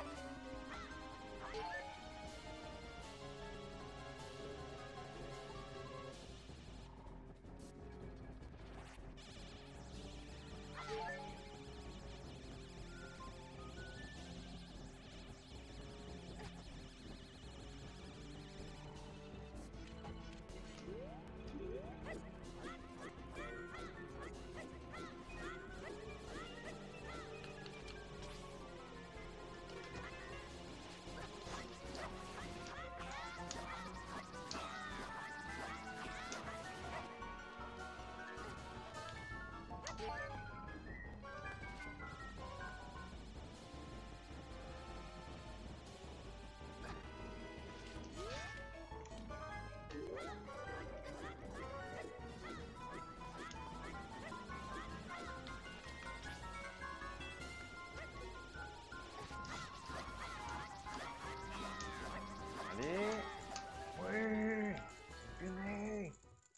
Allez. Oui. Fini.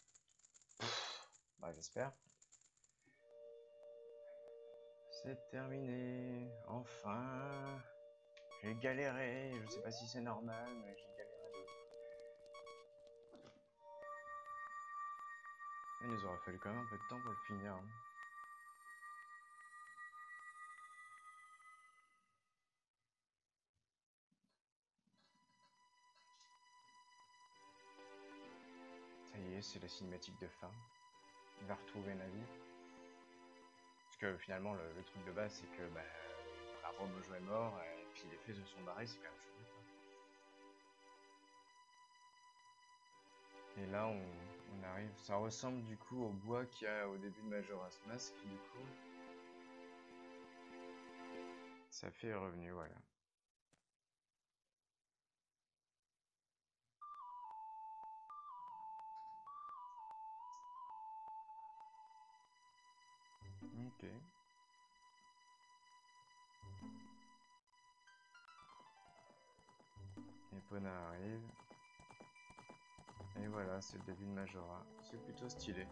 Bah, j'espère. C'est terminé. Enfin. J'ai galéré, je sais pas si c'est normal, mais j'ai galéré de ouf. Il nous aura fallu quand même un peu de temps pour le finir. Hein. Ça y est, c'est la cinématique de fin. Il va retrouver Navi. Parce que finalement, le, le truc de base, c'est que bah, la Romojo est mort, et puis les fées se sont barrés, c'est quand même chelou. Et là, on, on arrive. Ça ressemble du coup au bois qu'il y a au début de Majora's Mask, du coup. Ça fait revenu, voilà. Ok. Epona arrive. Et voilà, c'est le début de Majora. C'est plutôt stylé.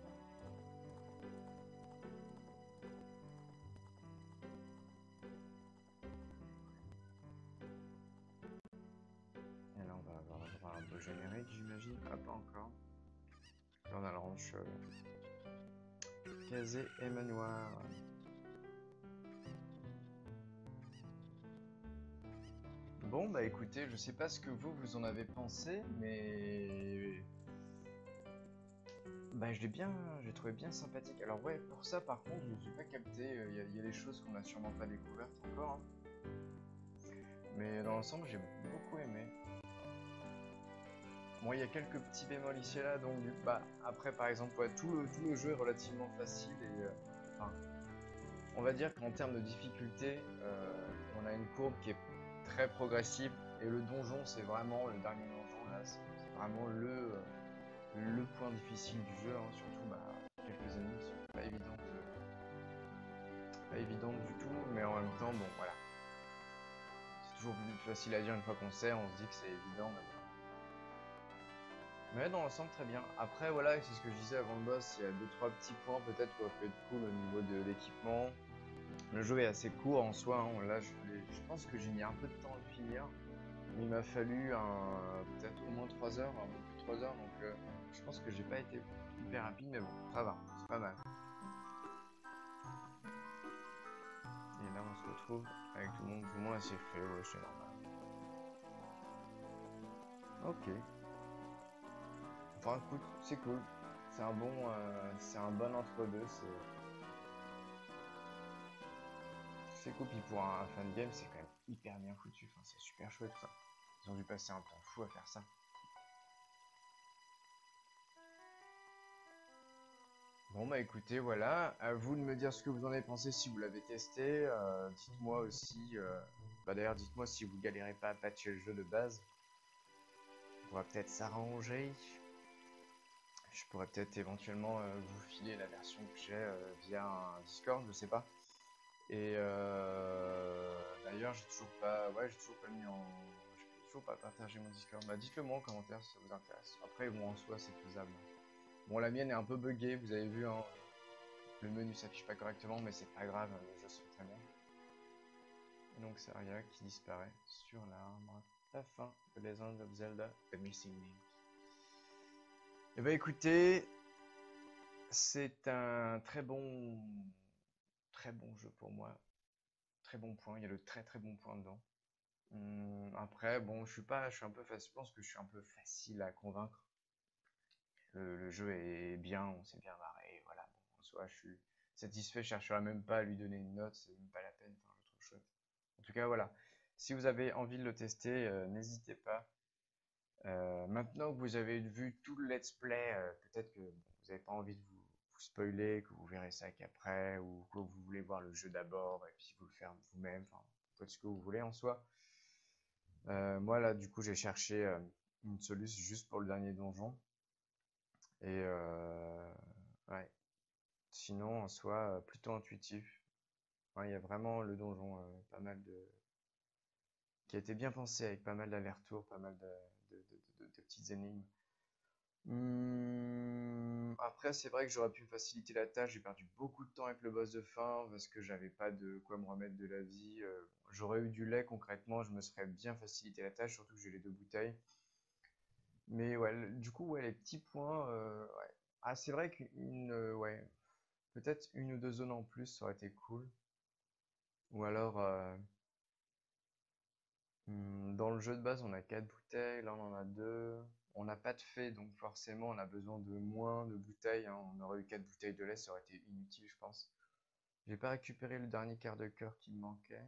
Et là, on va avoir le droit à un beau générique, j'imagine. Ah, pas encore. Là, on a le ranch euh... Kazé et Manoir. Bon, bah écoutez, je sais pas ce que vous, vous en avez pensé, mais... Bah je l'ai bien, j'ai trouvé bien sympathique. Alors ouais, pour ça par contre, je ne suis pas capté, il y, y, a des choses qu'on n'a sûrement pas découvertes encore. Hein. Mais dans l'ensemble, j'ai beaucoup aimé. Bon, il y a quelques petits bémols ici et là, donc bah, après par exemple, ouais, tout, le, tout le jeu est relativement facile et... Euh, enfin, on va dire qu'en termes de difficulté, euh, on a une courbe qui est très progressive et le donjon, c'est vraiment le dernier donjon là, c'est vraiment le... Euh, le point difficile du jeu, hein, surtout bah, quelques ennemis qui sont pas évidentes, euh, pas évidentes du tout, mais en même temps, bon voilà. C'est toujours plus facile à dire une fois qu'on sait, on se dit que c'est évident. Mais, mais dans l'ensemble, très bien. Après, voilà, c'est ce que je disais avant le boss, il y a deux trois petits points peut-être qui auraient pu être cool au niveau de l'équipement. Le jeu est assez court en soi, hein. Là je, je pense que j'ai mis un peu de temps à le finir. Il m'a fallu peut-être au moins trois heures, un peu plus de trois heures, donc euh, je pense que j'ai pas été hyper rapide, mais bon, ça va, c'est pas mal. Et là on se retrouve avec tout le monde, tout le monde assez fait, ouais, c'est normal. Ok. Enfin écoute, c'est cool. C'est un bon, euh, c'est un bon entre-deux, c'est... C'est cool, puis pour un fan game, c'est quand même hyper bien foutu, enfin, c'est super chouette ça. Ils ont dû passer un temps fou à faire ça. Bon bah écoutez, voilà, à vous de me dire ce que vous en avez pensé si vous l'avez testé. Euh, dites-moi aussi, euh... bah d'ailleurs dites-moi si vous galérez pas à patcher le jeu de base. On pourra peut-être s'arranger. Je pourrais peut-être éventuellement euh, vous filer la version que j'ai euh, via un Discord, je sais pas. Et euh... d'ailleurs j'ai toujours pas, ouais j'ai toujours pas mis en, j'ai toujours pas partagé mon Discord. Bah dites-le moi en commentaire si ça vous intéresse. Après bon en soi c'est faisable. Bon la mienne est un peu buggée, vous avez vu hein. Le menu s'affiche pas correctement, mais c'est pas grave, le jeu se fait très bien. Et donc Saria qui disparaît sur l'arbre. La fin de Legend of Zelda The Missing Link. Et bah écoutez, c'est un très bon, très bon jeu pour moi. Très bon point, il y a le très très bon point dedans. Hum, après, bon, je suis pas, je suis un peu facile, je pense que je suis un peu facile à convaincre. Le, le jeu est bien, on s'est bien marré, voilà. Bon, en soi, je suis satisfait, je chercherai même pas à lui donner une note, c'est même pas la peine, enfin, je le trouve chouette. En tout cas, voilà. Si vous avez envie de le tester, euh, n'hésitez pas. Euh, maintenant que vous avez vu tout le let's play, euh, peut-être que bon, vous n'avez pas envie de vous, vous spoiler, que vous verrez ça qu'après, ou que vous voulez voir le jeu d'abord, et puis vous le faire vous-même, enfin, faites ce que vous voulez en soi. Euh, moi, là, du coup, j'ai cherché euh, une solution juste pour le dernier donjon. Et euh, ouais. Sinon, en soi, plutôt intuitif. Ouais, il y a vraiment le donjon, euh, pas mal de... qui a été bien pensé avec pas mal d'allers-retours, pas mal de, de, de, de, de petites énigmes. Hmm, après, c'est vrai que j'aurais pu me faciliter la tâche. J'ai perdu beaucoup de temps avec le boss de fin parce que j'avais pas de quoi me remettre de la vie. Euh, j'aurais eu du lait concrètement, je me serais bien facilité la tâche, surtout que j'ai les deux bouteilles. Mais ouais, le- du coup, ouais, les petits points. Euh, ouais. Ah, c'est vrai qu'une, euh, ouais, peut-être une ou deux zones en plus, ça aurait été cool. Ou alors, euh, hmm, dans le jeu de base, on a quatre bouteilles, là on en a deux. On n'a pas de fée, donc forcément on a besoin de moins de bouteilles, hein. On aurait eu quatre bouteilles de lait, ça aurait été inutile, je pense. J'ai pas récupéré le dernier quart de cœur qui me manquait.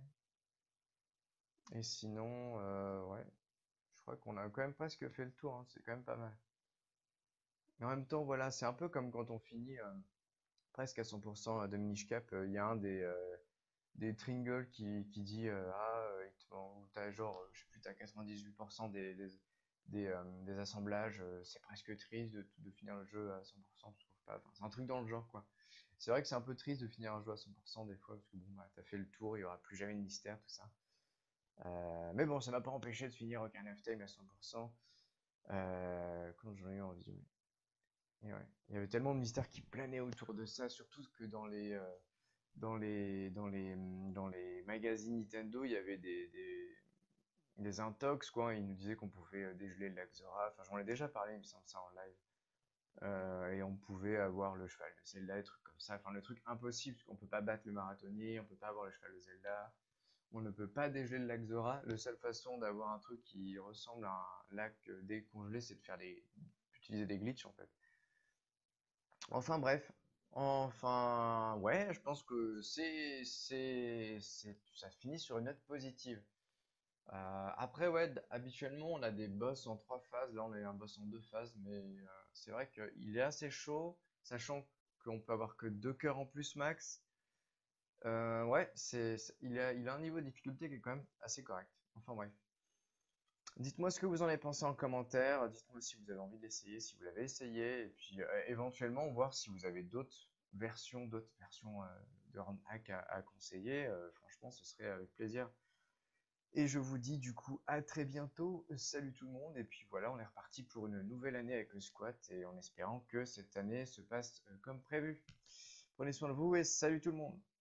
Et sinon, euh, ouais, je crois qu'on a quand même presque fait le tour, hein. C'est quand même pas mal. Mais en même temps, voilà, c'est un peu comme quand on finit euh, presque à cent pour cent de Minish Cap. Il y a un des, euh, des Tringle qui, qui dit euh, ah euh, il te man- t'as genre euh, je sais plus t'as quatre-vingt-dix-huit pour cent des des, des, euh, des assemblages, euh, c'est presque triste de, de finir le jeu à cent pour cent, je trouve pas. Enfin, c'est un truc dans le genre quoi. C'est vrai que c'est un peu triste de finir un jeu à cent pour cent des fois parce que bon bah t'as fait le tour, il y aura plus jamais de mystère tout ça. Euh, mais bon, ça m'a pas empêché de finir aucun F-Time à cent pour cent euh, quand j'en ai eu envie. Oui. Et ouais. Il y avait tellement de mystères qui planaient autour de ça, surtout que dans les euh, dans les, dans les, hum, dans les magazines Nintendo, il y avait des, des, des intox, quoi. Ils nous disaient qu'on pouvait euh, dégeler le Laxora. Enfin, j'en ai déjà parlé, il me semble, ça en live. Euh, et on pouvait avoir le cheval de Zelda, des trucs comme ça. Enfin, le truc impossible, parce qu'on peut pas battre le marathonnier, on peut pas avoir le cheval de Zelda, on ne peut pas dégeler le Laxora. La seule façon d'avoir un truc qui ressemble à un lac euh, décongelé, c'est de faire des, d'utiliser des glitches, en fait. Enfin bref, enfin ouais, je pense que c'est c'est c'est ça finit sur une note positive. Euh, après ouais, d- habituellement on a des boss en trois phases, là on a eu un boss en deux phases, mais euh, c'est vrai qu'il est assez chaud, sachant qu'on peut avoir que deux cœurs en plus max. Euh, ouais, c'est c'est- il a il a un niveau de difficulté qui est quand même assez correct. Enfin bref. Dites-moi ce que vous en avez pensé en commentaire. Dites-moi si vous avez envie de l'essayer, si vous l'avez essayé, et puis euh, éventuellement voir si vous avez d'autres versions, d'autres versions euh, de ROM hack à, à conseiller. Euh, franchement, ce serait avec plaisir. Et je vous dis du coup à très bientôt. Salut tout le monde. Et puis voilà, on est reparti pour une nouvelle année avec le squat et en espérant que cette année se passe euh, comme prévu. Prenez soin de vous et salut tout le monde.